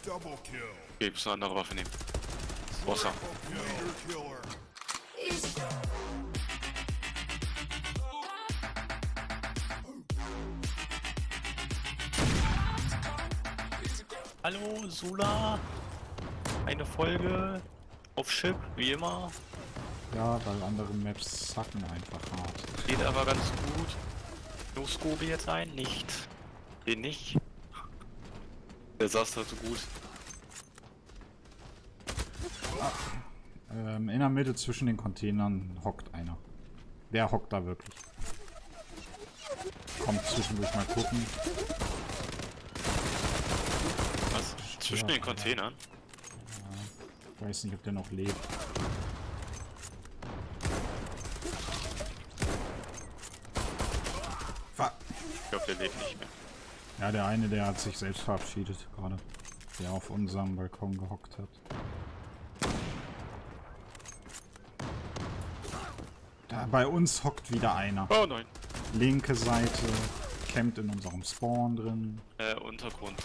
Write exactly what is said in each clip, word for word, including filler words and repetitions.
Okay, muss eine andere Waffe nehmen. Wasser. Hallo, Sula. Eine Folge auf Chip, wie immer. Ja, weil andere Maps sacken einfach hart. Geht aber ganz gut. No Scope jetzt ein? Nicht. Den nicht. Der saß da so gut. Ähm, in der Mitte zwischen den Containern hockt einer. Der hockt da wirklich. Kommt zwischendurch mal gucken. Was? Zwischen Ja, den Containern? Ich weiß nicht, ob der noch lebt. Fuck. Ich glaube, der lebt nicht mehr. Ja, der eine, der hat sich selbst verabschiedet gerade. Der auf unserem Balkon gehockt hat. Da, bei uns hockt wieder einer. Oh nein. Linke Seite, campt in unserem Spawn drin. Äh, Untergrund.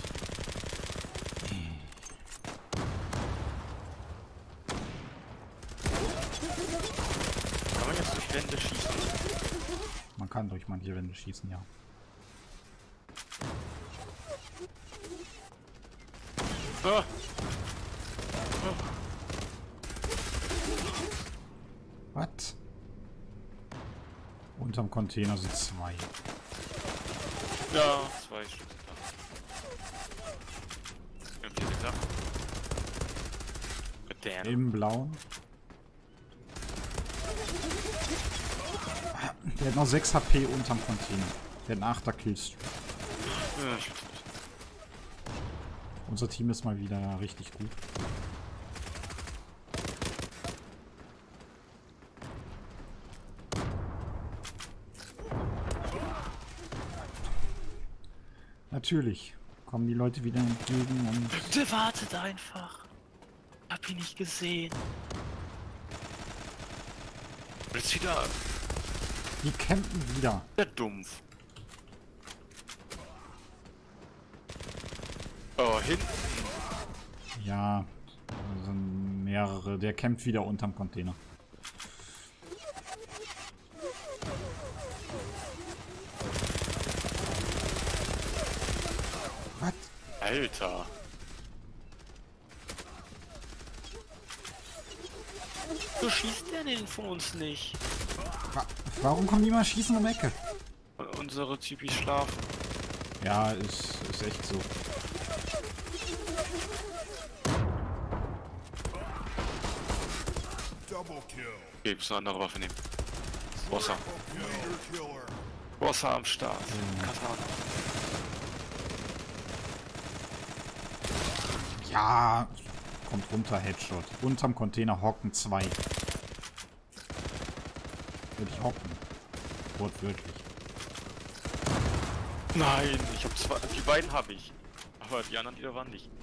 Kann man jetzt durch Wände schießen? Man kann durch manche Wände schießen, ja. Ah. Was? Unterm Container sind zwei. Ja, zwei Stück da. Irgendwie gesagt. Damn. Im Blauen. Der hat noch sechs H P unterm Container. Der hat einen achter Killstreak. Ja, ich- Unser Team ist mal wieder richtig gut. Natürlich kommen die Leute wieder entgegen und Der wartet einfach. Hab ihn nicht gesehen. Jetzt wieder. die campen wieder. Der Dumpf. Oh, hinten. Ja, da sind mehrere. Der campt wieder unterm Container. Was? Alter. So schießt der denn von uns nicht? Wa Warum kommen die mal schießen um Ecke? Und unsere Typis schlafen. Ja, ist, ist echt so. Okay, muss eine andere Waffe nehmen. Wasser. Wasser am Start. Katana. Ja, kommt runter, Headshot. Unterm Container hocken zwei. Würde ich hocken. Wortwörtlich. Nein, ich hab zwei. Die beiden habe ich. Aber die anderen wieder waren nicht.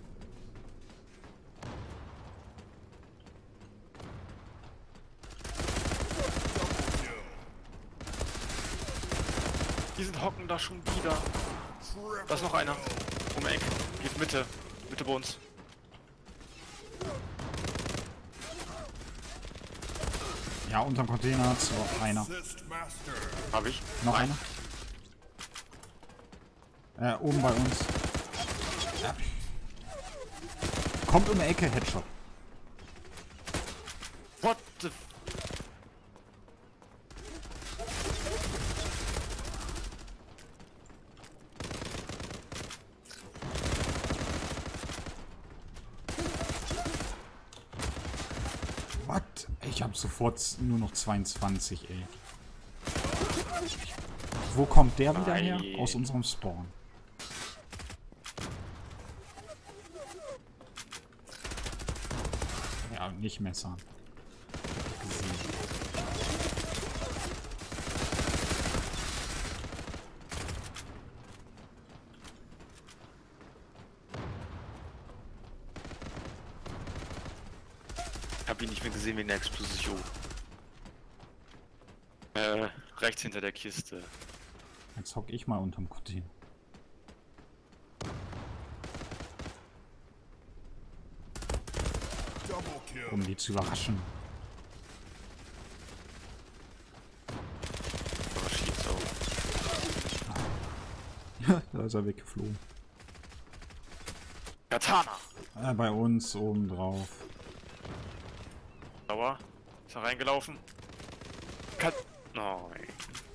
Die sind hocken da schon wieder. Da ist noch einer. Um Eck. Geht Mitte. Mitte bei uns. Ja, unterm Container hat noch einer. Hab ich. Noch einer? Äh, oben bei uns. Ja. Kommt um die Ecke, Headshot. What the... Was? Ich hab sofort nur noch zweiundzwanzig, ey. Wo kommt der wieder her? Nein. Aus unserem Spawn. Ja, nicht Messer. Gesehen. Ich hab ihn nicht mehr gesehen wegen der Explosion. Äh, rechts hinter der Kiste. Jetzt hock ich mal unterm Container. um die zu überraschen. Aber schießt auch. Da ist er weggeflogen. Katana! Äh, bei uns oben drauf. Sauer. Ist er reingelaufen? Kat Nein.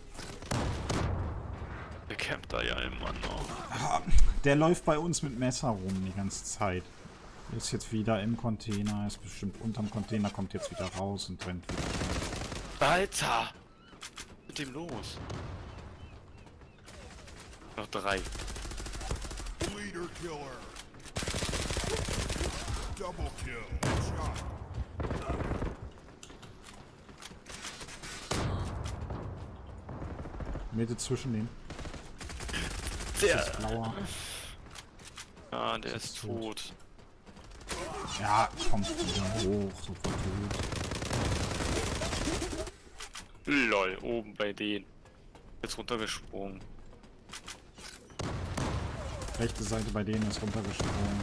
Der campt da ja immer noch. Ah, der läuft bei uns mit Messer rum die ganze Zeit. Ist jetzt wieder im Container, ist bestimmt unterm Container, kommt jetzt wieder raus und rennt wieder. Alter! Was ist mit dem los? Noch drei. Leader killer. Double kill. Shot. Mitte zwischen denen. Der. Das ist blauer. Ah, der Das ist ist tot. Ja, kommt wieder hoch, sofort tot. Lol, oben bei denen. Jetzt runtergesprungen. Rechte Seite bei denen ist runtergesprungen.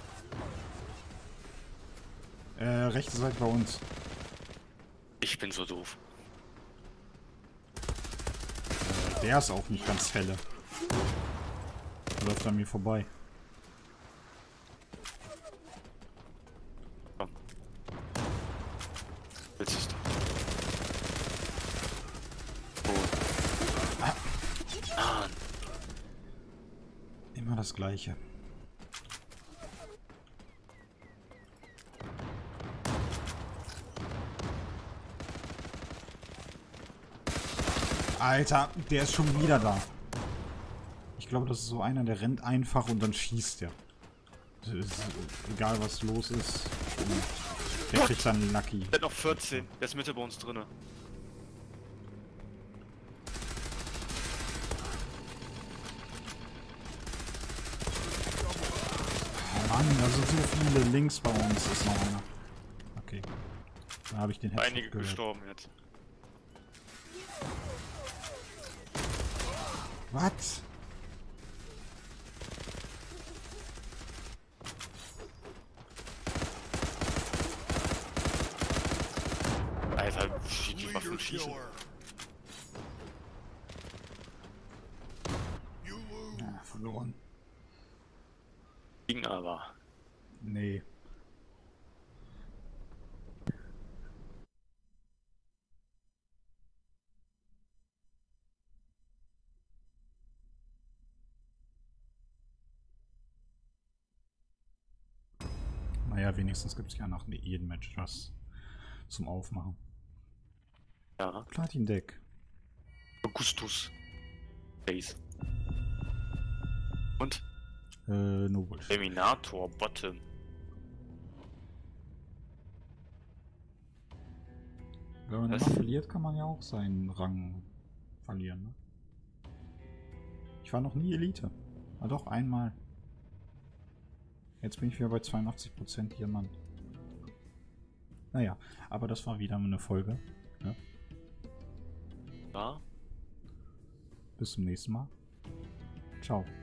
Äh, rechte Seite bei uns. Ich bin so doof. Äh, der ist auch nicht ganz helle. Läuft an mir vorbei. Komm. Willst du's doch? Oh. Ah. Immer das Gleiche. Alter, der ist schon wieder da. Ich glaube, das ist so einer, der rennt einfach und dann schießt er. Das ist, egal was los ist. Der kriegt dann Lucky. Der hat noch vierzehn. Der ist Mitte bei uns drinne. Oh Mann, da sind so viele. Links bei uns ist noch einer. Okay. Da habe ich den Headshot Einige gehört. gestorben jetzt. Was? Alter, wie die Leader Waffen schießen. killer. You lose. Ja, verloren. Ging aber. Nee. Naja, wenigstens gibt es ja nach jedem Match was zum Aufmachen. Ja. Platin-Deck. Augustus. Base. Und? Äh, no Bullshit. Terminator Bottom. Wenn man Was? immer verliert, kann man ja auch seinen Rang verlieren, ne? Ich war noch nie Elite. Ah doch, einmal. Jetzt bin ich wieder bei zweiundachtzig Prozent Diamant. Naja, aber das war wieder eine Folge. Ne? Ja. Bis zum nächsten Mal. Ciao.